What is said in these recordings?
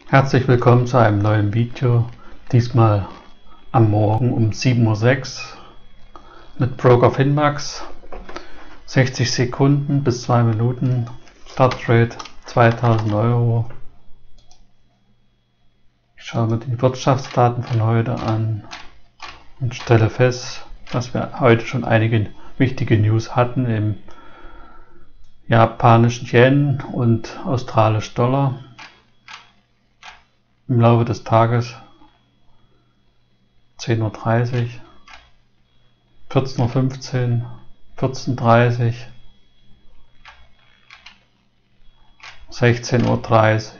Herzlich willkommen zu einem neuen Video, diesmal am Morgen um 7:06 Uhr mit Broker Finmax, 60 Sekunden bis 2 Minuten, Startrate 2000 Euro. Ich schaue mir die Wirtschaftsdaten von heute an und stelle fest, dass wir heute schon einige wichtige News hatten im japanischen Yen und australischen Dollar. Im Laufe des Tages 10:30 Uhr, 14:15 Uhr, 14:30 Uhr, 16:30 Uhr.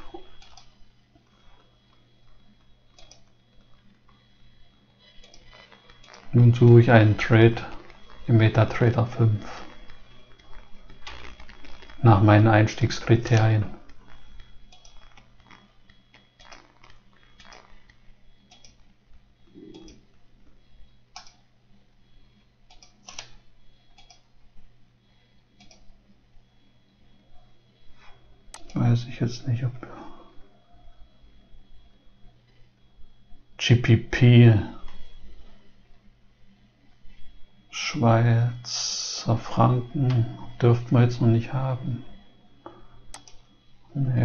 Nun suche ich einen Trade im MetaTrader 5 nach meinen Einstiegskriterien. Weiß ich jetzt nicht, ob GBP Schweizer Franken dürften wir jetzt noch nicht haben. Nee.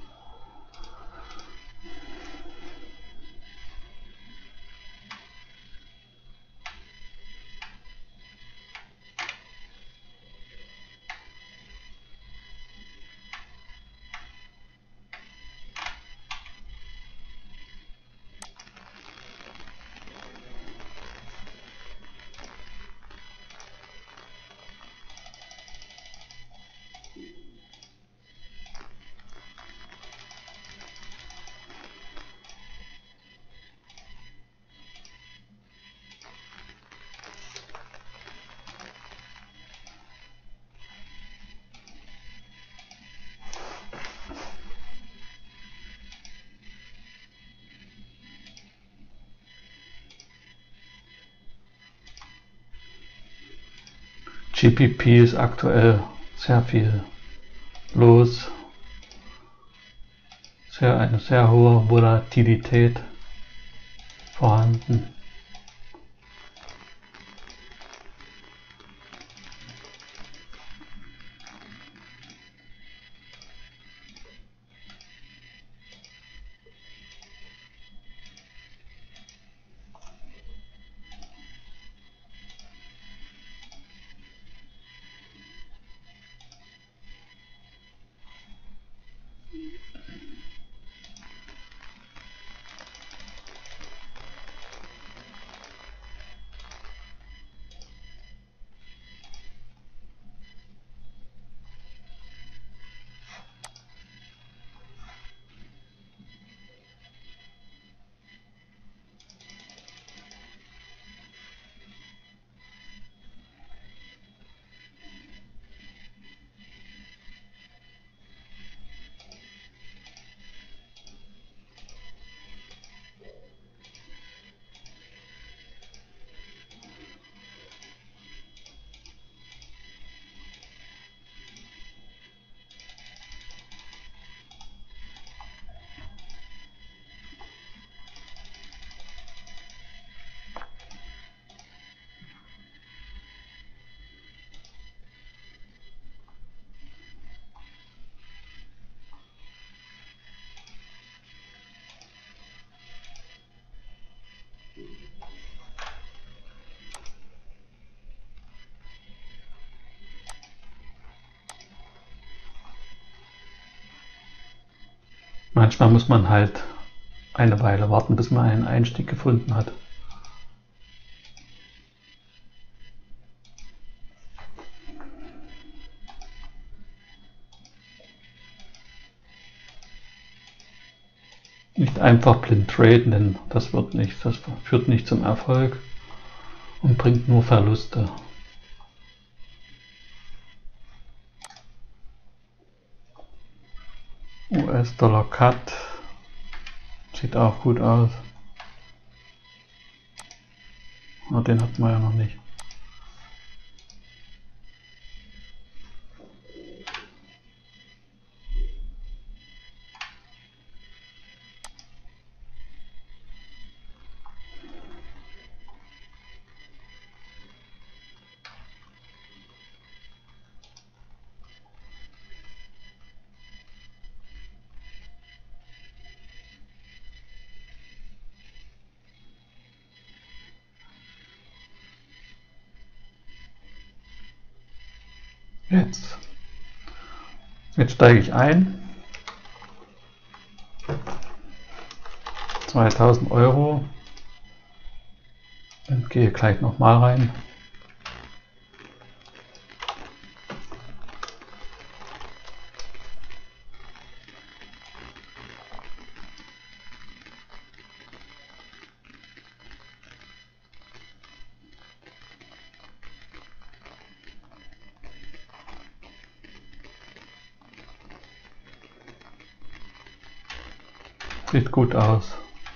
GBP ist aktuell sehr viel los, eine sehr hohe Volatilität vorhanden. Manchmal muss man halt eine Weile warten, bis man einen Einstieg gefunden hat. Nicht einfach blind traden, denn das führt nicht zum Erfolg und bringt nur Verluste. US-Dollar Cut sieht auch gut aus. Aber den hat man ja noch nicht. Jetzt steige ich ein. 2000 Euro und gehe gleich nochmal rein. Sieht gut aus.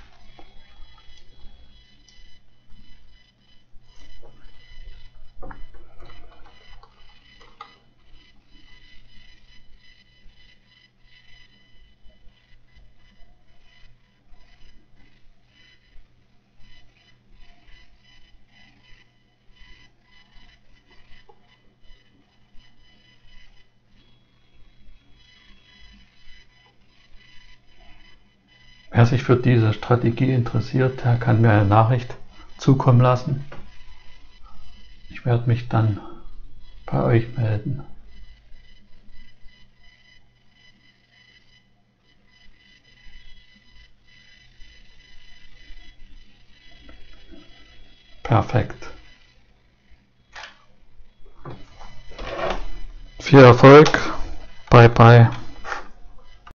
Wer sich für diese Strategie interessiert, der kann mir eine Nachricht zukommen lassen. Ich werde mich dann bei euch melden. Perfekt. Viel Erfolg. Bye bye.